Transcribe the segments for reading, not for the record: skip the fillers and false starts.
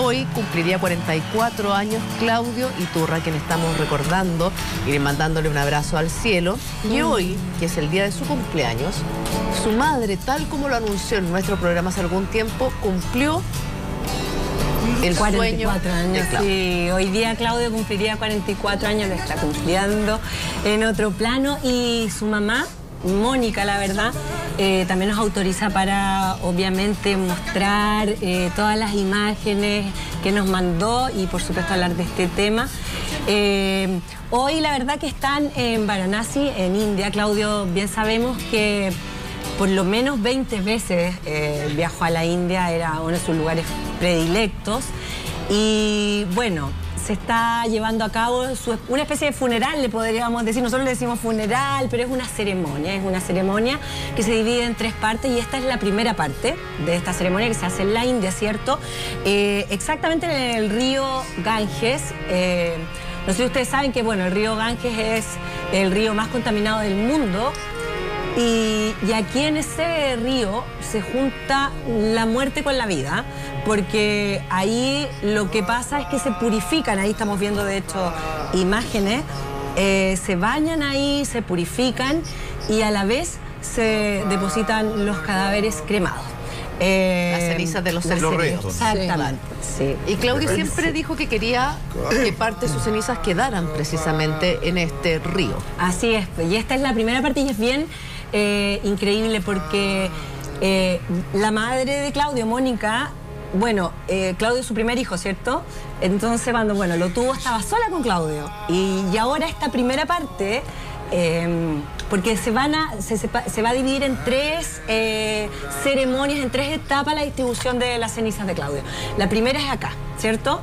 hoy cumpliría 44 años Claudio Iturra, quien estamos recordando y mandándole un abrazo al cielo. Y hoy, que es el día de su cumpleaños, su madre, tal como lo anunció en nuestro programa hace algún tiempo, cumplió el 44 sueño años, de Claudio. sí. Hoy día Claudio cumpliría 44 años, lo está cumpliendo en otro plano. Y su mamá, Mónica, la verdad, también nos autoriza para, obviamente, mostrar todas las imágenes que nos mandó y, por supuesto, hablar de este tema. Hoy, la verdad, que están en Varanasi, en India. Claudio, bien sabemos que por lo menos 20 veces viajó a la India, era uno de sus lugares predilectos. Y, bueno, se está llevando a cabo una especie de funeral, le podríamos decir. Nosotros le decimos funeral, pero es una ceremonia que se divide en 3 partes, y esta es la primera parte de esta ceremonia que se hace en la India, ¿cierto? Exactamente en el río Ganges. No sé si ustedes saben que, bueno, el río Ganges es el río más contaminado del mundo. Y aquí en ese río se junta la muerte con la vida, porque ahí lo que pasa es que se purifican, ahí estamos viendo de hecho imágenes, se bañan ahí, se purifican y a la vez se depositan los cadáveres cremados. Las cenizas de los restos. Exactamente, sí. Y Claudio siempre dijo que quería que parte de sus cenizas quedaran precisamente en este río. Así es, y esta es la primera parte y es bien increíble porque la madre de Claudio, Mónica, bueno, Claudio es su primer hijo, ¿cierto? Entonces cuando, bueno, lo tuvo estaba sola con Claudio. Y ahora esta primera parte, porque se va a dividir en 3 ceremonias, en 3 etapas la distribución de las cenizas de Claudio. La primera es acá, ¿cierto?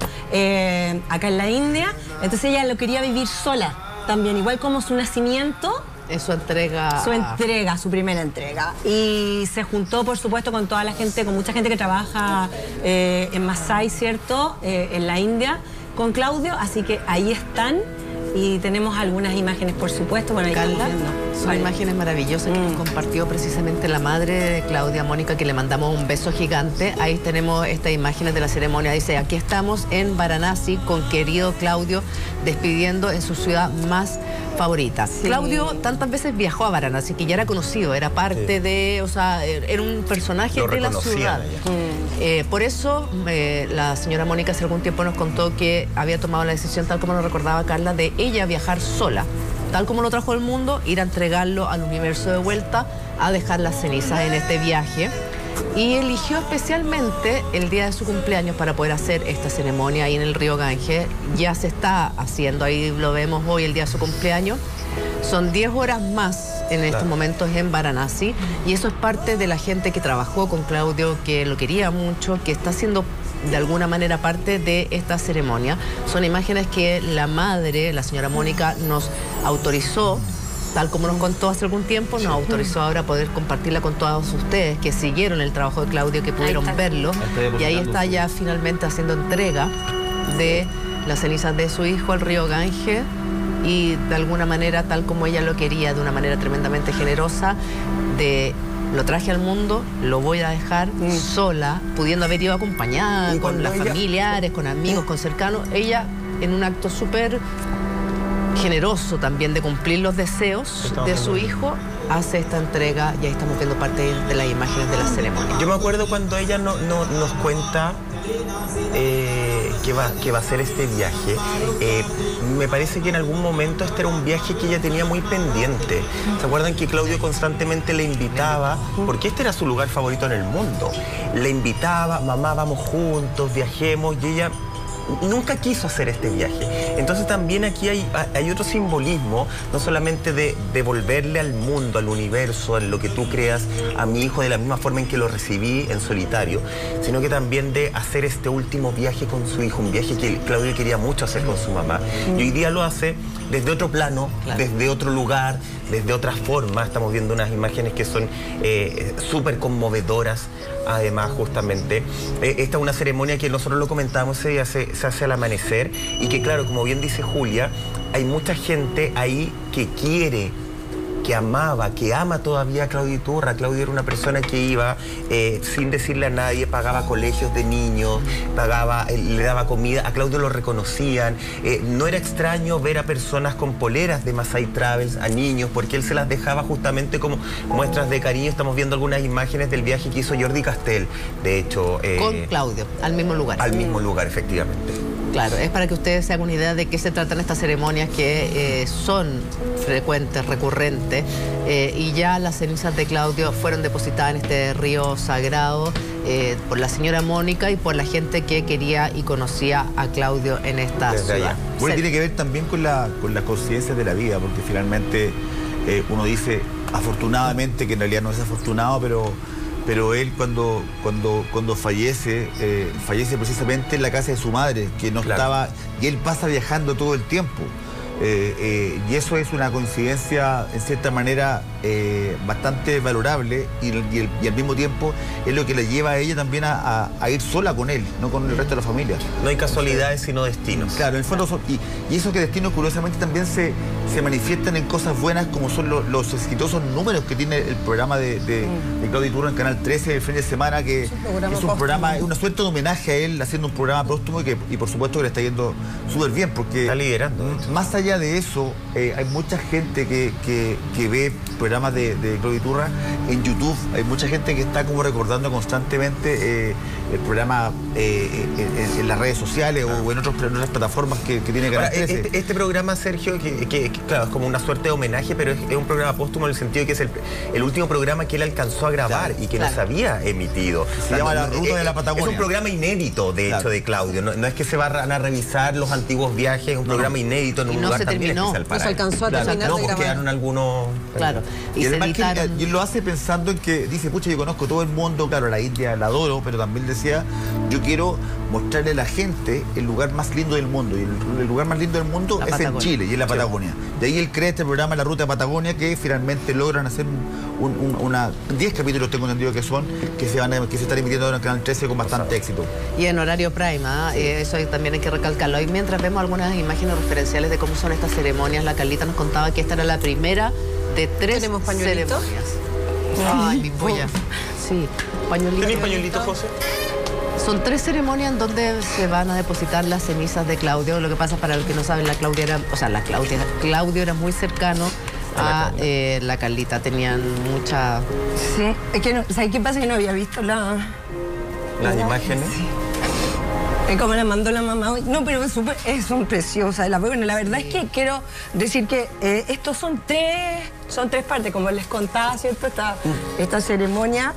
Acá en la India. Entonces ella lo quería vivir sola también, igual como su nacimiento. Es su entrega. Su primera entrega. Y se juntó, por supuesto, con toda la gente, con mucha gente que trabaja en Masai, ¿cierto? En la India, con Claudio. Así que ahí están. Y tenemos algunas imágenes, por supuesto. Bueno, ahí Carla, estamos viendo. son imágenes maravillosas que nos compartió precisamente la madre de Claudia, Mónica, que le mandamos un beso gigante. Ahí tenemos estas imágenes de la ceremonia. Dice, aquí estamos en Varanasi con querido Claudio, despidiendo en su ciudad más favorita. Sí. Claudio tantas veces viajó a Varanasi que ya era conocido, era parte de, o sea, era un personaje de la ciudad. Por eso la señora Mónica hace algún tiempo nos contó que había tomado la decisión, tal como nos recordaba Carla, de ella viajar sola, tal como lo trajo el mundo, ir a entregarlo al universo de vuelta, a dejar las cenizas en este viaje. Y eligió especialmente el día de su cumpleaños para poder hacer esta ceremonia ahí en el río Ganges. Ya se está haciendo, ahí lo vemos hoy, el día de su cumpleaños. Son 10 horas más en estos momentos en Varanasi, y eso es parte de la gente que trabajó con Claudio, que lo quería mucho, que está haciendo de alguna manera parte de esta ceremonia. Son imágenes que la madre, la señora Mónica, nos autorizó, tal como nos contó hace algún tiempo, nos autorizó ahora a poder compartirla con todos ustedes que siguieron el trabajo de Claudio, que pudieron verlo. Y ahí está ya finalmente haciendo entrega de las cenizas de su hijo al río Ganges, y de alguna manera, tal como ella lo quería, de una manera tremendamente generosa, de lo traje al mundo, lo voy a dejar sola, pudiendo haber ido acompañada con las familiares, con amigos, con cercanos. Ella, en un acto súper generoso también de cumplir los deseos de su hijo, hace esta entrega, y ahí estamos viendo parte de las imágenes de la ceremonia. Yo me acuerdo cuando ella nos cuenta que va a hacer este viaje. Me parece que en algún momento este era un viaje que ella tenía muy pendiente. ¿Se acuerdan que Claudio constantemente le invitaba? Porque este era su lugar favorito en el mundo. Le invitaba, mamá, vamos juntos, viajemos, y ella nunca quiso hacer este viaje. Entonces también aquí hay otro simbolismo, no solamente de devolverle al mundo, al universo, en lo que tú creas, a mi hijo de la misma forma en que lo recibí en solitario, sino que también de hacer este último viaje con su hijo, un viaje que Claudio quería mucho hacer con su mamá. Y hoy día lo hace desde otro plano, desde otro lugar, desde otra forma. Estamos viendo unas imágenes que son súper conmovedoras. Además, justamente, esta es una ceremonia que nosotros lo comentábamos, se hace al amanecer, y que, claro, como bien dice Julia, hay mucha gente ahí que quiere que amaba, que ama todavía a Claudio Iturra. Claudio era una persona que iba sin decirle a nadie, pagaba colegios de niños, le daba comida, a Claudio lo reconocían. No era extraño ver a personas con poleras de Masai Travels, a niños, porque él se las dejaba justamente como muestras de cariño. Estamos viendo algunas imágenes del viaje que hizo Jordi Castell, de hecho. Con Claudio, al mismo lugar. Al mismo lugar, efectivamente. Claro, es para que ustedes se hagan una idea de qué se tratan estas ceremonias que son frecuentes, recurrentes, y ya las cenizas de Claudio fueron depositadas en este río sagrado por la señora Mónica y por la gente que quería y conocía a Claudio en esta ciudad. Bueno, tiene que ver también con las conciencias de la vida, porque finalmente uno dice, afortunadamente, que en realidad no es afortunado, pero él cuando fallece, fallece precisamente en la casa de su madre, que no estaba, y él pasa viajando todo el tiempo. Y eso es una coincidencia, en cierta manera, bastante valorable, y al mismo tiempo es lo que le lleva a ella también a ir sola con él, no con el resto de la familia. No hay casualidades, sino destinos. Claro, en el fondo y esos que destinos, curiosamente, también se manifiestan en cosas buenas, como son los exitosos números que tiene el programa de Claudio Iturra en Canal 13 el fin de semana, que es un programa, una suerte de homenaje a él, haciendo un programa póstumo y por supuesto que le está yendo súper bien, porque está liderando. Más allá de eso, hay mucha gente que ve programas de Claudio Iturra en YouTube. Hay mucha gente que está como recordando constantemente el programa en las redes sociales o en otras plataformas que tiene Canal 13. Este programa, Sergio, que claro, es como una suerte de homenaje, pero es un programa póstumo en el sentido de que es el último programa que él alcanzó a grabar y que no se había emitido. Se llama La Ruta de la Patagonia. Es un programa inédito, de hecho, de Claudio. No es que se van a revisar los antiguos viajes, es un programa inédito en un lugar también especial para él. No se alcanzó a terminar de grabar. Pues quedaron algunos... Claro. Y además que él lo hace pensando en que dice, pucha, yo conozco todo el mundo, claro, la India la adoro, pero también decía, yo quiero mostrarle a la gente el lugar más lindo del mundo, y el lugar más lindo del mundo es en Chile y en la Patagonia. De ahí él crea este programa La Ruta de Patagonia, que finalmente logran hacer 10 capítulos, tengo entendido que se están emitiendo ahora en Canal 13 con bastante éxito. Y en horario prime, eso también hay que recalcarlo. Y mientras vemos algunas imágenes referenciales de cómo son estas ceremonias, la Carlita nos contaba que esta era la primera de 3 ceremonias. Ay, mi polla. Sí, pañuelito. ¿Tenés pañuelito, José? Son 3 ceremonias en donde se van a depositar las cenizas de Claudio. Lo que pasa, para los que no saben, Claudio era muy cercano a la Carlita. Tenían mucha... Sí, es que ¿sabes qué pasa? Que no había visto las imágenes. Sí. Como la mandó la mamá hoy. No, pero son preciosas. Bueno, la verdad es que quiero decir que estos son tres partes, como les contaba, ¿cierto? Esta ceremonia,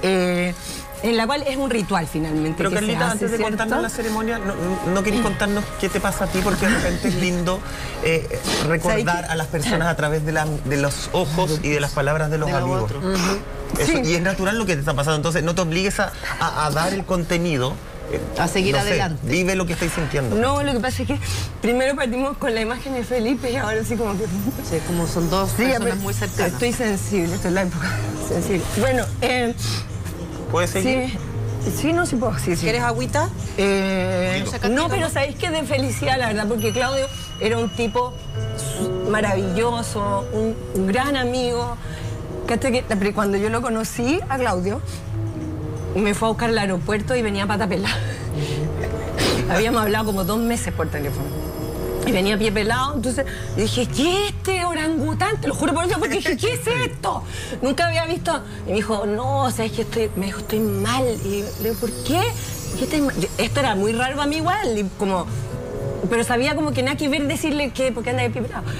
en la cual es un ritual finalmente. Pero Carlita, antes de contarnos la ceremonia, ¿no querés contarnos qué te pasa a ti? Porque de repente es lindo recordar a las personas a través de los ojos y de las palabras de los amigos. Eso, y es natural lo que te está pasando. Entonces, no te obligues a dar el contenido. A seguir adelante. Vive lo que estáis sintiendo. No, lo que pasa es que primero partimos con la imagen de Felipe y ahora sí como que... Sí, como son dos personas muy cercanas. Estoy sensible, esto es la época sensible. Bueno, ¿puedes seguir? Sí, no, sí puedo. Sí. ¿Quieres agüita? No, pero sabéis que de felicidad, la verdad, porque Claudio era un tipo maravilloso, un gran amigo. Que cuando yo lo conocí a Claudio, me fue a buscar al aeropuerto y venía a pata pelada. Habíamos hablado como 2 meses por teléfono. Y venía a pie pelado, entonces yo dije, ¿qué es este orangután? Te lo juro por Dios, porque dije, ¿qué es esto? Nunca había visto. Y me dijo, no, ¿sabes qué? Estoy mal. Y le digo, ¿por qué? Esto era muy raro para mí igual, pero sabía como que nada que ver decirle que, ¿por qué anda de pie pelado?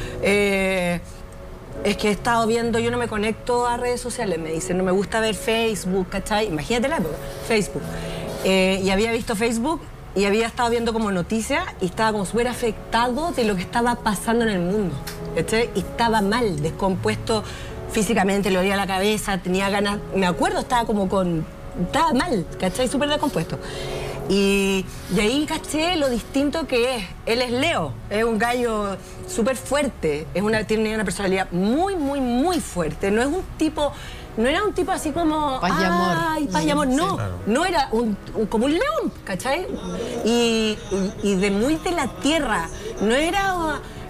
Es que he estado viendo, yo no me conecto a redes sociales, me dice, no me gusta ver Facebook, ¿cachai? Imagínate la época, Facebook. Y había visto Facebook y había estado viendo como noticias y estaba como súper afectado de lo que estaba pasando en el mundo, ¿cachai? Y estaba mal, descompuesto físicamente, le dolía la cabeza, tenía ganas, me acuerdo, estaba mal, ¿cachai? Súper descompuesto. Y ahí caché lo distinto que es. Él es Leo, es un gallo súper fuerte, tiene una personalidad muy, muy, muy fuerte. No era un tipo así como... Paz y amor. Ay, paz y amor. No, sí, claro. No era como un león, ¿cachai? Y muy de la tierra. No era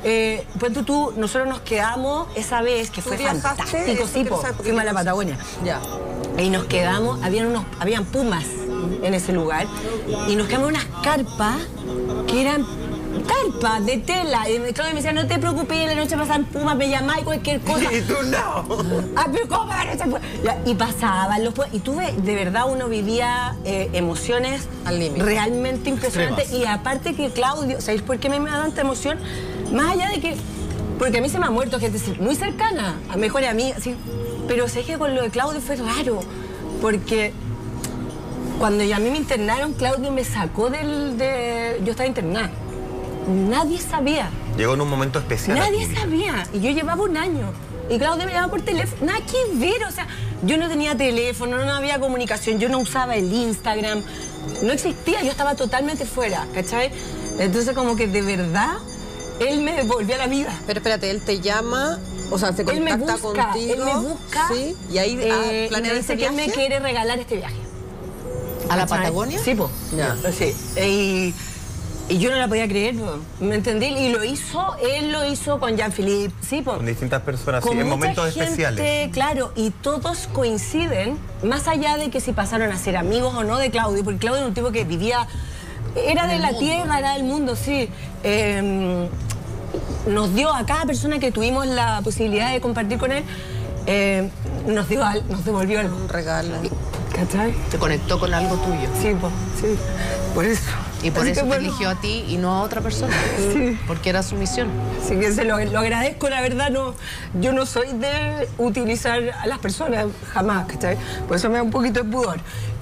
pues nosotros nos quedamos esa vez, que fue fantástico, sí, fuimos a la Patagonia. Ya. Y nos quedamos, habían pumas en ese lugar, y nos quedamos en unas carpas que eran carpas de tela. Y Claudio me decía, no te preocupes, la noche pasan pumas, me llamáis cualquier cosa. Y tú no. Pero ¿cómo la noche? Y pasaban los pumas. Y tuve, de verdad, uno vivía emociones al límite, realmente impresionantes. Extremas. Y aparte que Claudio, ¿sabéis por qué me da tanta emoción? Más allá de que, porque a mí se me ha muerto gente muy cercana, a mejor a mí, así, pero sé que con lo de Claudio fue raro, porque cuando a mí me internaron, Claudio me sacó yo estaba internada. Nadie sabía. Llegó en un momento especial. Nadie aquí. sabía. Y yo llevaba un año. Y Claudio me llamaba por teléfono. Nada que ver. O sea, yo no tenía teléfono, no había comunicación, yo no usaba el Instagram. No existía, yo estaba totalmente fuera, ¿cachai? Entonces, como que de verdad, él me devolvió a la vida. Pero espérate, él te llama, o sea, se Él me contacta busca, contigo. él me busca. Sí, y ahí y planea me ese dice que él viaje. me quiere regalar este viaje. ¿A la ¿Cachai? Patagonia? Sí, po. Ya. Sí. Y yo no la podía creer, po. ¿Me entendí? Y él lo hizo con Jean-Philippe, sí, po. Con distintas personas, Con sí, en mucha momentos gente, especiales. Claro, y todos coinciden, más allá de que si pasaron a ser amigos o no de Claudio, porque Claudio era un tipo que vivía, era de la tierra, era del mundo, sí. Nos dio a cada persona que tuvimos la posibilidad de compartir con él, nos devolvió algo. Un regalo. ¿Cachai? Te conectó con algo tuyo. Sí, sí, por eso. Y por Así eso que te bueno, eligió a ti y no a otra persona. Sí. Porque era su misión. Así que se lo agradezco, la verdad, yo no soy de utilizar a las personas, jamás, ¿cachai? Por eso me da un poquito de pudor.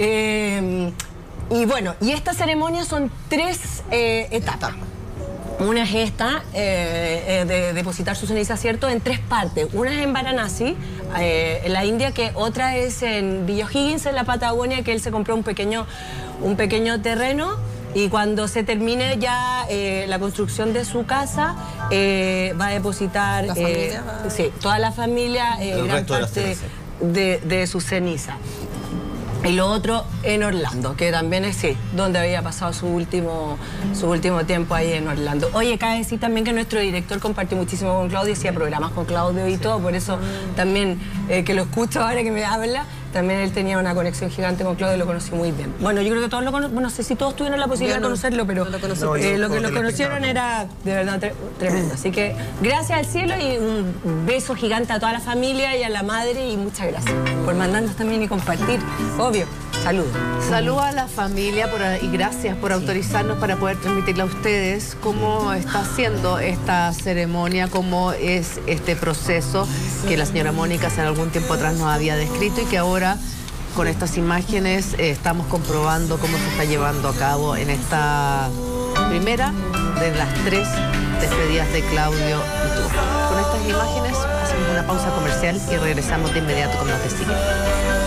Y bueno, y esta ceremonia son 3 etapas. Una es esta, de depositar su ceniza, ¿cierto?, en 3 partes. Una es en Varanasi, en la India, que otra es en Villa O'Higgins, en la Patagonia, que él se compró un pequeño terreno. Y cuando se termine ya la construcción de su casa, va a depositar ¿La familia va? Sí, toda la familia, El gran resto de las parte cenizas. de su ceniza. Y lo otro en Orlando, que también es donde había pasado su último tiempo ahí en Orlando. Oye, cabe decir también que nuestro director compartió muchísimo con Claudio, hacía programas con Claudio y todo, por eso también que lo escucho ahora que me habla, también él tenía una conexión gigante con Claudio y lo conocí muy bien. Bueno, yo creo que todos lo conocen, no sé si todos tuvieron la posibilidad de conocerlo, pero no lo conocí. No, yo lo que como lo conocieron era de verdad tremendo. Así que gracias al cielo y un beso gigante a toda la familia y a la madre y muchas gracias por mandarnos también y compartir. Obvio, saludos. Saludos a la familia y gracias por autorizarnos para poder transmitirle a ustedes cómo está haciendo esta ceremonia, cómo es este proceso que la señora Mónica hace algún tiempo atrás nos había descrito y que ahora con estas imágenes estamos comprobando cómo se está llevando a cabo en esta primera de las 3 despedidas de Claudio y tú. Con estas imágenes hacemos una pausa comercial y regresamos de inmediato con las de siguiente.